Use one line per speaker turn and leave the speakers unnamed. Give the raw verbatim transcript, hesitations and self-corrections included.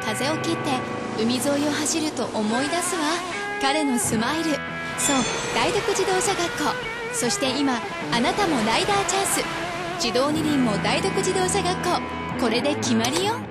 風を切って海沿いを走ると思い出すわ、彼のスマイル。そう、大徳自動車学校。そして今あなたもライダーチャンス。自動二輪も大徳自動車学校。これで決まりよ。